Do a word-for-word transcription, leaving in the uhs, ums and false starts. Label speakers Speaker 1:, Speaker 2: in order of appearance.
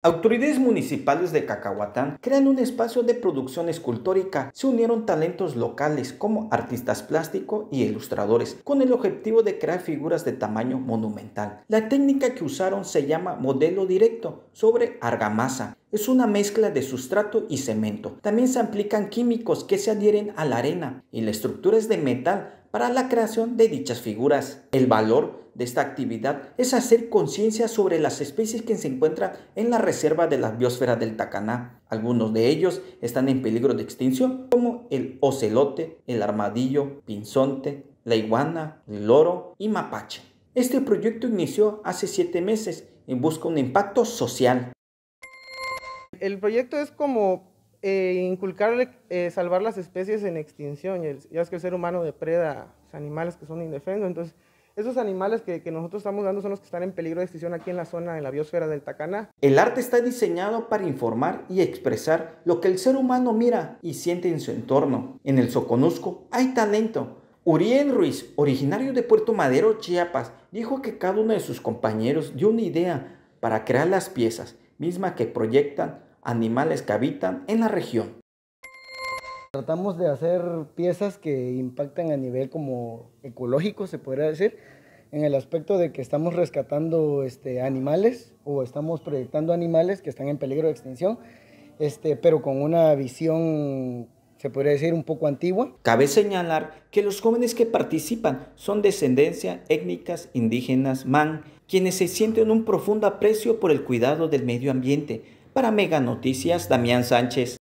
Speaker 1: Autoridades municipales de Cacahuatán crean un espacio de producción escultórica. Se unieron talentos locales como artistas plásticos y ilustradores con el objetivo de crear figuras de tamaño monumental. La técnica que usaron se llama modelo directo sobre argamasa. Es una mezcla de sustrato y cemento. También se aplican químicos que se adhieren a la arena y la estructura es de metal para la creación de dichas figuras. El valor de esta actividad es hacer conciencia sobre las especies que se encuentran en la reserva de la biosfera del Tacaná. Algunos de ellos están en peligro de extinción, como el ocelote, el armadillo, pinzonte, la iguana, el loro y mapache. Este proyecto inició hace siete meses y busca un impacto social.
Speaker 2: El proyecto es como eh, inculcarle, eh, salvar las especies en extinción. Ya es que el ser humano depreda animales que son indefensos, entonces esos animales que, que nosotros estamos dando son los que están en peligro de extinción aquí en la zona, en la biosfera del Tacaná.
Speaker 1: El arte está diseñado para informar y expresar lo que el ser humano mira y siente en su entorno. En el Soconusco hay talento. Uriel Ruiz, originario de Puerto Madero, Chiapas, dijo que cada uno de sus compañeros dio una idea para crear las piezas, mismas que proyectan animales que habitan en la región.
Speaker 3: Tratamos de hacer piezas que impactan a nivel como ecológico, se podría decir, en el aspecto de que estamos rescatando este, animales o estamos proyectando animales que están en peligro de extinción, este, pero con una visión, se podría decir, un poco antigua.
Speaker 1: Cabe señalar que los jóvenes que participan son descendencia étnicas indígenas man, quienes se sienten un profundo aprecio por el cuidado del medio ambiente. Para Mega Noticias, Damián Sánchez.